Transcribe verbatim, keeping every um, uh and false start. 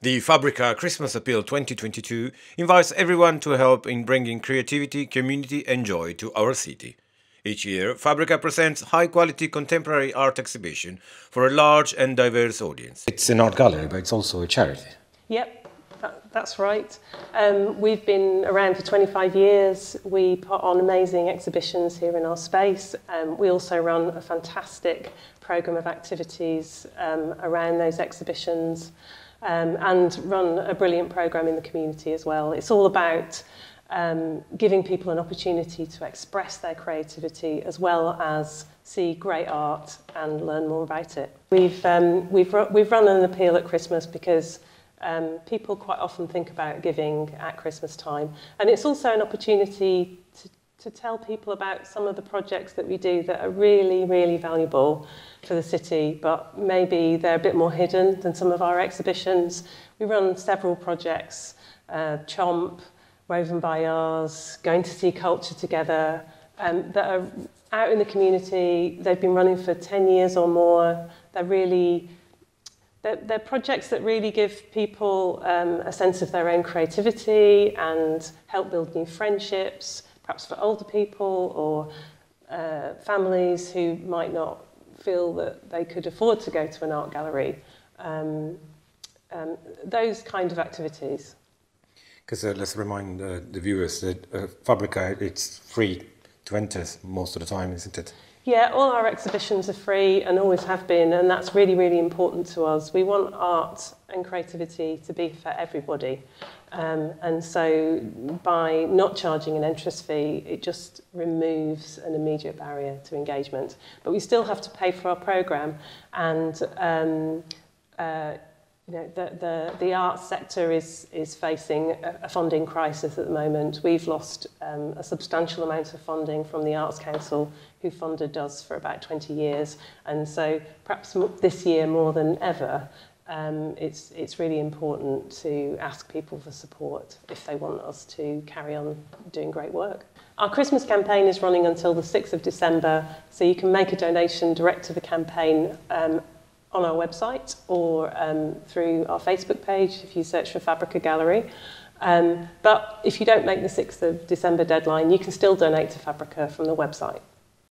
The Fabrica Christmas Appeal twenty twenty-two invites everyone to help in bringing creativity, community and joy to our city. Each year, Fabrica presents high-quality contemporary art exhibition for a large and diverse audience. It's an art gallery, but it's also a charity. Yep, that, that's right. Um, we've been around for twenty-five years. We put on amazing exhibitions here in our space. Um, we also run a fantastic programme of activities um, around those exhibitions. Um, and run a brilliant programme in the community as well. It's all about um, giving people an opportunity to express their creativity as well as see great art and learn more about it. We've, um, we've, we've run an appeal at Christmas because um, people quite often think about giving at Christmas time, and it's also an opportunity to to tell people about some of the projects that we do that are really, really valuable for the city, but maybe they're a bit more hidden than some of our exhibitions. We run several projects, uh, Chomp, Woven by Ours, Going to See Culture Together, um, that are out in the community. They've been running for ten years or more. They're really, they're, they're projects that really give people um, a sense of their own creativity and help build new friendships, perhaps for older people or uh, families who might not feel that they could afford to go to an art gallery. Um, um, those kind of activities. Because uh, let's remind uh, the viewers that uh, Fabrica, it's free to enter most of the time, isn't it? Yeah, all our exhibitions are free and always have been, and that's really, really important to us. We want art and creativity to be for everybody. Um, and so by not charging an entrance fee, it just removes an immediate barrier to engagement. But we still have to pay for our programme, and um, uh, you know, the, the, the arts sector is, is facing a, a funding crisis at the moment. We've lost um, a substantial amount of funding from the Arts Council, who funded us for about twenty years. And so perhaps this year more than ever, um, it's, it's really important to ask people for support if they want us to carry on doing great work. Our Christmas campaign is running until the sixth of December, so you can make a donation direct to the campaign um, on our website or um, through our Facebook page if you search for Fabrica Gallery. Um, but if you don't make the sixth of December deadline, you can still donate to Fabrica from the website.